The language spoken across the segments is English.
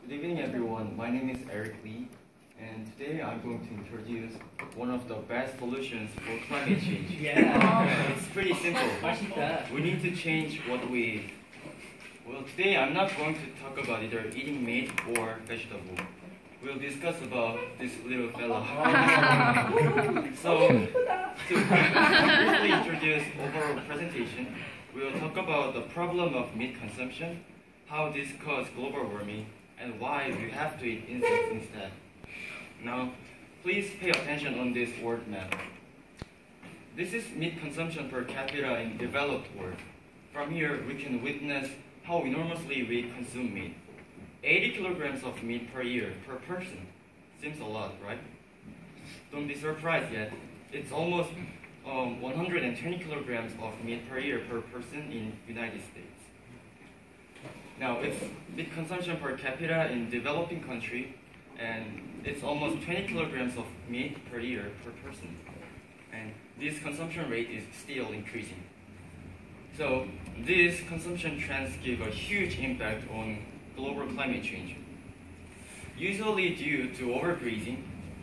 Good evening, everyone. My name is Eric Lee, and today I'm going to introduce one of the best solutions for climate change. It's pretty simple. We need to change what we eat. Well, today I'm not going to talk about either eating meat or vegetable. We'll discuss about this little fella. So, to briefly introduce overall presentation, we'll talk about the problem of meat consumption, how this causes global warming, and why we have to eat insects instead. Now, please pay attention on this world map. This is meat consumption per capita in developed world. From here, we can witness how enormously we consume meat. 80 kilograms of meat per year per person. Seems a lot, right? Don't be surprised yet. It's almost 120 kilograms of meat per year per person in United States. Now, it's meat consumption per capita in developing country, and it's almost 20 kilograms of meat per year per person. And this consumption rate is still increasing. So, these consumption trends give a huge impact on global climate change. Usually due to overgrazing,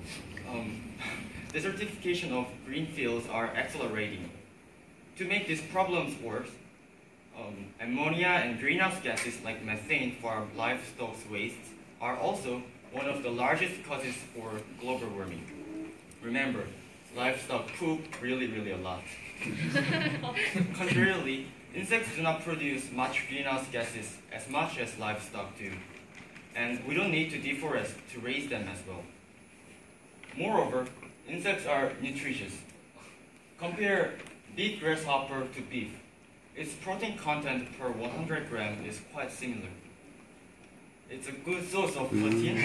desertification of green fields are accelerating. To make these problems worse, ammonia and greenhouse gases like methane from livestock wastes are also one of the largest causes for global warming. Remember, livestock poop really a lot. Contrarily, insects do not produce much greenhouse gases as much as livestock do, and we don't need to deforest to raise them as well. Moreover, insects are nutritious. Compare big grasshopper to beef. Its protein content per 100 grams is quite similar. It's a good source of protein.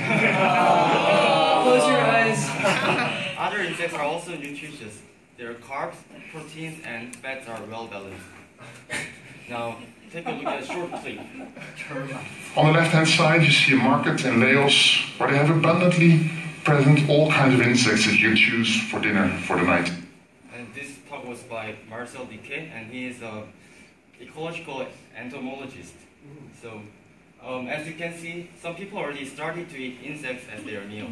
Close your eyes. Other insects are also nutritious. Their carbs, proteins, and fats are well balanced. Now, take a look at a short clip. On the left-hand side, you see a market in Laos where they have abundantly present all kinds of insects that you can choose for dinner for the night. And this talk was by Marcel Diquet, and he is an ecological entomologist. So, as you can see, some people already started to eat insects as their meal.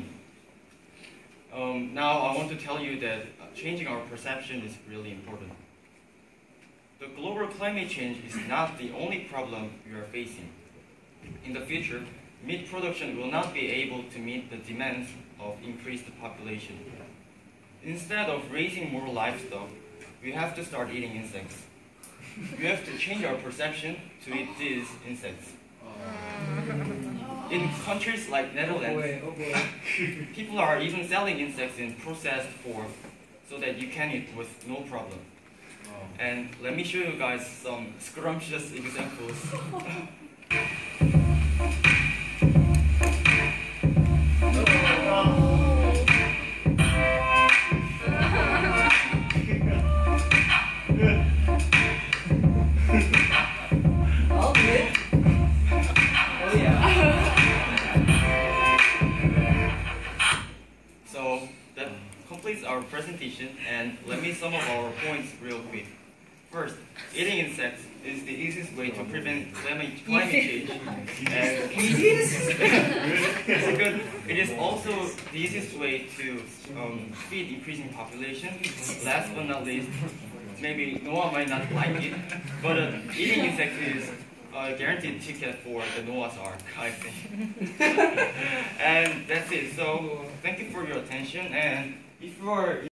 Now, I want to tell you that changing our perception is really important. The global climate change is not the only problem we are facing. In the future, meat production will not be able to meet the demands of increased population. Instead of raising more livestock, we have to start eating insects. We have to change our perception to eat these insects. In countries like Netherlands, people are even selling insects in processed form so that you can eat with no problem. And let me show you guys some scrumptious examples. So that completes our presentation, and let me sum up our points real quick. First, eating insects is the easiest way to prevent climate change. And second, it is also the easiest way to feed increasing population. Last but not least, maybe Noah might not like it, but eating insects is a guaranteed ticket for the Noah's Ark, I think. And that's it. So thank you for your attention, and if you are